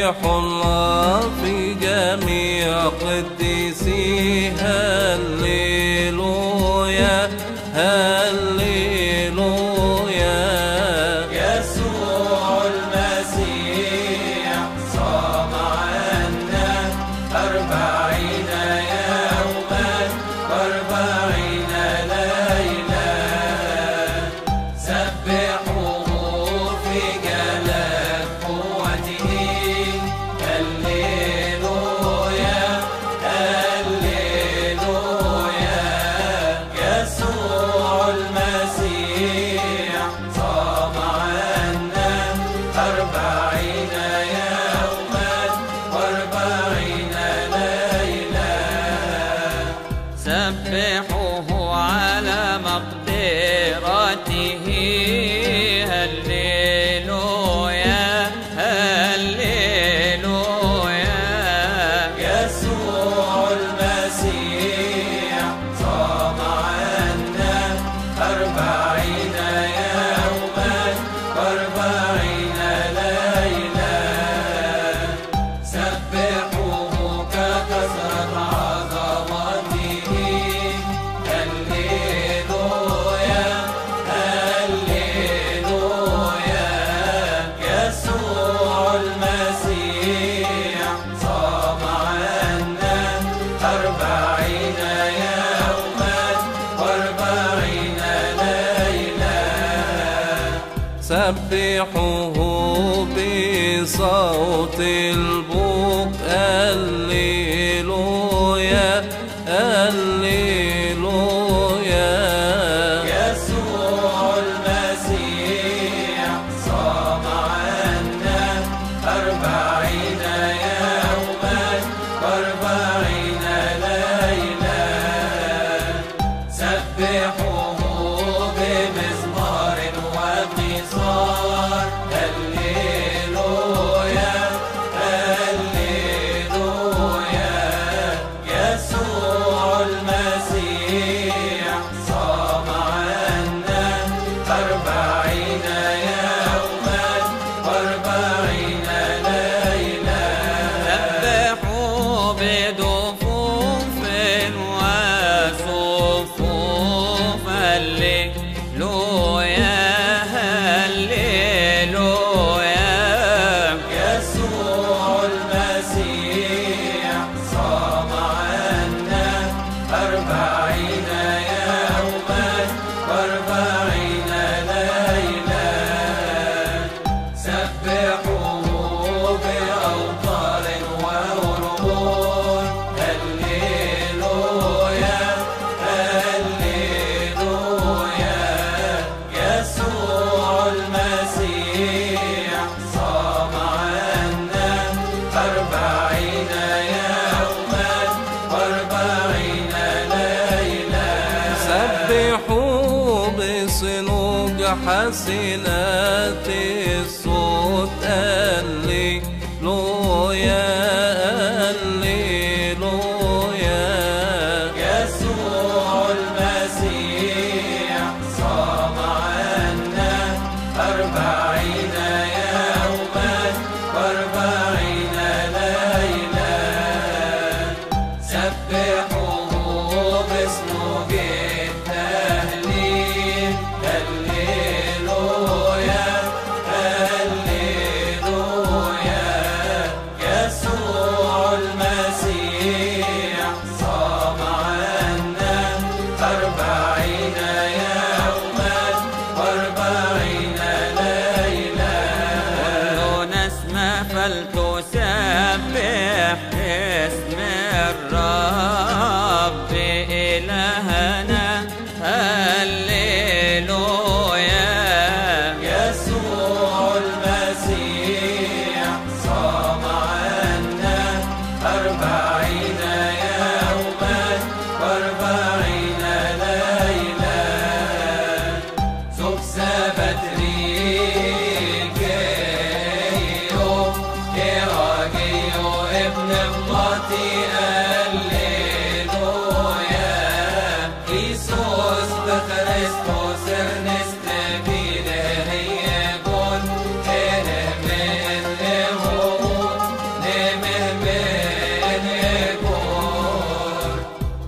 سبح الله في جميع قديسيه. هللويا هللويا. يسوع المسيح صام عنا 40 يوما و40 ليلة. سبحوه في جلال قوته. هللويا هللويا. يسوع المسيح صام عنا 40 يوما و40 ليلة. سبحوه على مقدرته. هللويا هللويا. يسوع المسيح صام عنا 40 يوما و40 ليلة. سبحوه ككثرة عظمته. هللويا هللويا. يسوع المسيح صام عنا 40 يوما و40 ليلة. سبحوه بصوت البوق. هللويا هللويا. يسوع المسيح صام عنا 40 يوما و40 ليلة. سبحوه بمزمار وبنصار. هللويا هللويا. يسوع المسيح صام عنا 40 يوما و40 ليلة. سبحوا بدفوف وصفوف. هللويا هللويا. يسوع المسيح صام عنا 40 يوما و40 ليلة. سبحوه بأوتار وأورغون. هللويا هللويا. يسوع المسيح صام عنا 40 يوما و40 ليلة. سبحوا بصنوج حسنات الصوت. هللويا هللويا. يسوع المسيح صام عنا 40 يوما و40 ليلة. سبحوه بصنوج التهليل. هللويا هللويا.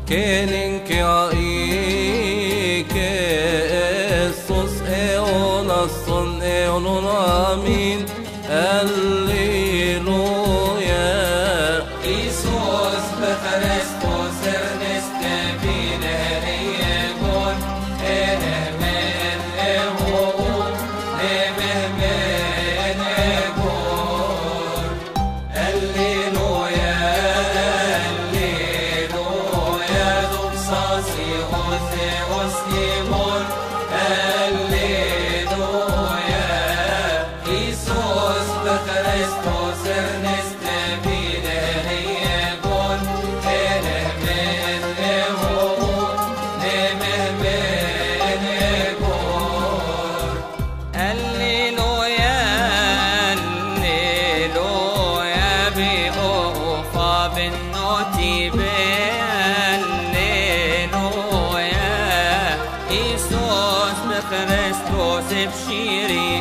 كينك عيك الصوص ايون الصن ايون امين هللويا إيسوس بخريستوس ارنست بينهريكون إنمن إهوون نمهمن إهوون هللويا هللويا دوبساسي غوثي غسيمون هللويا إيسوس بخريستوس ارنست بينهريكون إنمن إهوون نمهمن إهوون هللويا هللويا بأوفى بالنوتي هللويا إيسوس بخريستوس بشيري